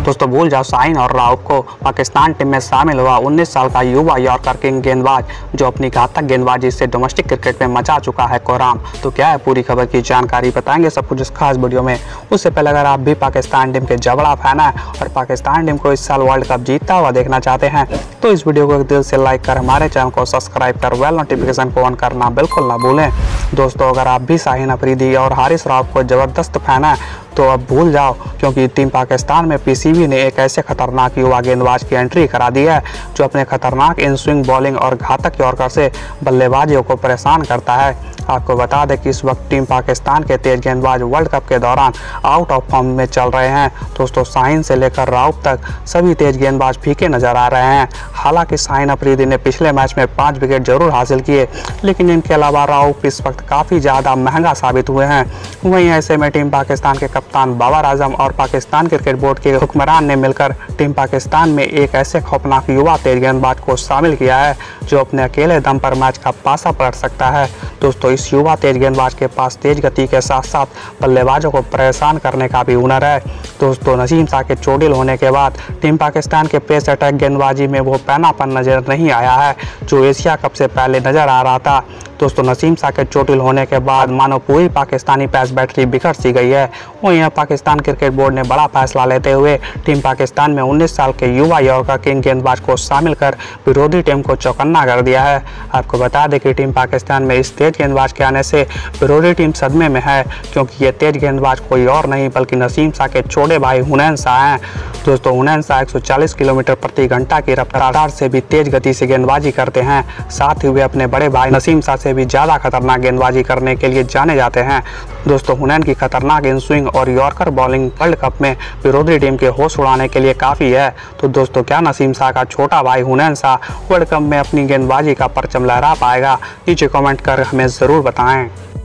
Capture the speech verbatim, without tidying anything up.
दोस्तों भूल जाओ शाहीन और राउफ को। पाकिस्तान टीम में शामिल हुआ उन्नीस साल का युवा यॉर्कर किंग गेंदबाज जो अपनी घातक गेंदबाजी से डोमेस्टिक क्रिकेट में मचा चुका है कोहराम। तो क्या है पूरी खबर की जानकारी, बताएंगे सब कुछ इस खास वीडियो में। उससे पहले अगर आप भी पाकिस्तान टीम के जबड़ा फैन है और पाकिस्तान टीम को इस साल वर्ल्ड कप जीतता हुआ देखना चाहते हैं तो इस वीडियो को दिल से लाइक कर हमारे चैनल को सब्सक्राइब कर वेल नोटिफिकेशन को ऑन करना बिल्कुल ना भूलें। दोस्तों अगर आप भी शाहीन अफरीदी और हारिस राउफ को ज़बरदस्त फैन है तो अब भूल जाओ, क्योंकि टीम पाकिस्तान में पीसीबी ने एक ऐसे खतरनाक युवा गेंदबाज की एंट्री करा दी है जो अपने खतरनाक इन स्विंग बॉलिंग और घातक यॉर्कर से बल्लेबाजियों को परेशान करता है। आपको बता दें कि इस वक्त टीम पाकिस्तान के तेज गेंदबाज वर्ल्ड कप के दौरान आउट ऑफ फॉर्म में चल रहे हैं। दोस्तों शाहीन से लेकर राउफ तक सभी तेज गेंदबाज फीके नजर आ रहे हैं। हालांकि शाहीन अफरीदी ने पिछले मैच में पाँच विकेट जरूर हासिल किए, लेकिन इनके अलावा राउफ इस वक्त काफ़ी ज़्यादा महंगा साबित हुए हैं। वहीं ऐसे में टीम पाकिस्तान के कप्तान बाबर आजम और पाकिस्तान क्रिकेट बोर्ड के हुक्मरान ने मिलकर टीम पाकिस्तान में एक ऐसे खौफनाक युवा तेज गेंदबाज को शामिल किया है जो अपने अकेले दम पर मैच का पासा पलट सकता है। दोस्तों इस युवा तेज गेंदबाज के पास तेज गति के साथ साथ बल्लेबाजों को परेशान करने का भी हुनर है। दोस्तों नसीम शाह के चोटिल होने के बाद टीम पाकिस्तान के पेस अटैक गेंदबाजी में वो पैनापन नजर नहीं आया है जो एशिया कप से पहले नजर आ रहा था। दोस्तों नसीम शाह के चोटिल होने के बाद मानो पूरी पाकिस्तानी पेस बैटरी बिखर सी गई है। वहीं पाकिस्तान क्रिकेट बोर्ड ने बड़ा फैसला लेते हुए टीम पाकिस्तान में उन्नीस साल के युवा यॉर्कर किंग गेंदबाज को शामिल कर विरोधी टीम को चौकन्ना कर दिया है। आपको बता दें कि टीम पाकिस्तान में इस तेज गेंदबाज के आने से विरोधी टीम सदमे में है, क्योंकि ये तेज गेंदबाज कोई और नहीं बल्कि नसीम शाह के छोटे भाई हुनैन शाह हैं। दोस्तों हुनैन शाह एक सौ चालीस किलोमीटर प्रति घंटा की रफ्तार से भी तेज गति से गेंदबाजी करते हैं। साथ ही वे अपने बड़े भाई नसीम शाह से भी ज़्यादा खतरनाक गेंदबाजी करने के लिए जाने जाते हैं। दोस्तों हुनैन की खतरनाक इन स्विंग और यॉर्कर बॉलिंग वर्ल्ड कप में विरोधी टीम के होश उड़ाने के लिए काफ़ी है। तो दोस्तों क्या नसीम शाह का छोटा भाई हुनैन शाह वर्ल्ड कप में अपनी गेंदबाजी का परचम लहरा पाएगा? नीचे कमेंट कर हमें ज़रूर बताएं।